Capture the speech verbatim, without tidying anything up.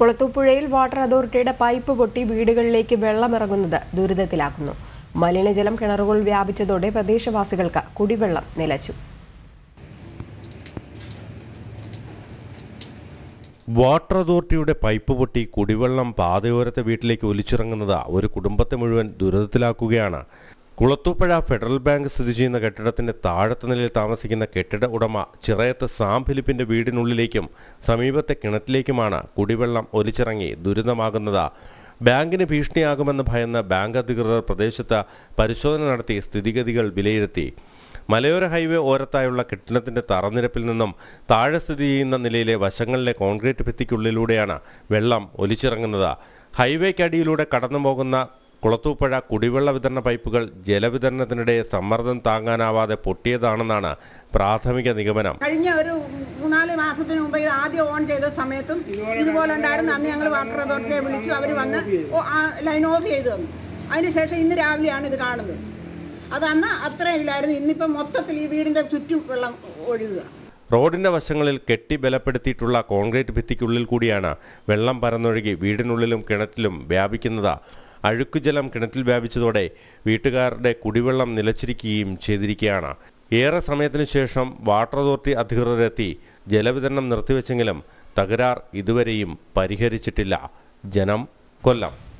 കുളത്തൂപ്പുഴയിൽ water അതോറിറ്റിയുടെ pipe പൊട്ടി വീടുകളിലേക്ക് വെള്ളമിറങ്ങുന്നത് ദുരിതത്തിലാക്കുന്നു. മലിനജലം കിണറുകൾ വ്യാപിച്ചതോടെ പ്രദേശവാസികൾക്ക് കുടിവെള്ളം നിലച്ചു. വാട്ടർ അതോറിറ്റിയുടെ പൈപ്പ് പൊട്ടി കുടിവെള്ളം പാതയോരത്തെ വീട്ടിലേക്ക് ഒലിച്ചിറങ്ങുന്നത് ഒരു കുടുംബത്തെ മുഴുവൻ ദുരിതത്തിലാക്കുകയാണ്. കുളത്തൂപ്പുഴ ഫെഡറൽ ബാങ്ക് സ്ഥിതി ചെയ്യുന്ന കെട്ടിടത്തിന്റെ താഴത്തെ നിലയിൽ താമസിക്കുന്ന കെട്ടിട ഉടമ ചിറയത്ത് സാം ഫിലിപ്പിന്റെ വീടിനുള്ളിലേക്കും സമീപത്തെ കിണറ്റിലേക്കുമാണ് കുടിവെള്ളം ഒലിച്ചിറങ്ങി ദുരിതമാകുന്നത്. ബാങ്കിന് ഭീഷണിയാകുമെന്ന് ഭയന്ന് ബാങ്ക് അധികൃതർ പ്രദേശത്ത് പരിശോധന നടത്തി സ്ഥിതിഗതികൾ വിലയിരുത്തി. മലയോര ഹൈവേ ഓരത്തായുള്ള കെട്ടിടത്തിന്റെ തറനിരപ്പിൽ നിന്നും താഴെ സ്ഥിതി ചെയ്യുന്ന നിലയിലെ വശങ്ങളിലെ കോൺക്രീറ്റ് ഭിത്തിക്കുള്ളിലൂടെയാണ് വെള്ളം ഒലിച്ചിറങ്ങുന്നത്. ഹൈവേക്കടിയിലൂടെ കടന്നുപോകുന്ന കുളത്തൂപ്പുഴ കുടിവെള്ള വിതരണ പൈപ്പുകൾ ജലവിതരണത്തിനിടെ സമ്മർദ്ദം താങ്ങാനാവാതെ പൊട്ടിയതാണെന്നാണ് പ്രാഥമിക നിഗമനം. കഴിഞ്ഞ ഒരു മൂന്നാല് മാസത്തിന് മുമ്പ് ഇത് ആദ്യം ഓൺ ചെയ്ത സമയത്തും ഇതുപോലെ ഉണ്ടായിരുന്നു. അന്ന് ഞങ്ങൾ വാട്ടർ അതോറിറ്റിയെ വിളിച്ചു, അവർ വന്ന് ലൈൻ ഓഫ് ചെയ്ത് തന്നു. അതിനുശേഷം ഇന്ന് രാവിലെയാണ് ഇത് കാണുന്നത്. അതന്ന് അത്രയും ഇല്ലായിരുന്നു. ഇന്നിപ്പം മൊത്തത്തിൽ ഈ വീടിന്റെ ചുറ്റും വെള്ളം ഒഴുകുക. റോഡിന്റെ വശങ്ങളിൽ കെട്ടി ബലപ്പെടുത്തിയിട്ടുള്ള കോൺക്രീറ്റ് ഭിത്തിക്കുള്ളിൽ കൂടിയാണ് വെള്ളം പരന്നൊഴുകി വീടിനുള്ളിലും കിണറ്റിലും വ്യാപിക്കുന്നത്. അഴുക്കുജലം കിണറ്റിൽ വ്യാപിച്ചതോടെ വീട്ടുകാരുടെ കുടിവെള്ളം നിലച്ചിരിക്കുകയും ചെയ്തിരിക്കുകയാണ്. ഏറെ സമയത്തിനു ശേഷം വാട്ടർ അതോറിറ്റി അധികൃതരെത്തി ജലവിതരണം നിർത്തിവെച്ചെങ്കിലും തകരാർ ഇതുവരെയും പരിഹരിച്ചിട്ടില്ല. ജനം, കൊല്ലം.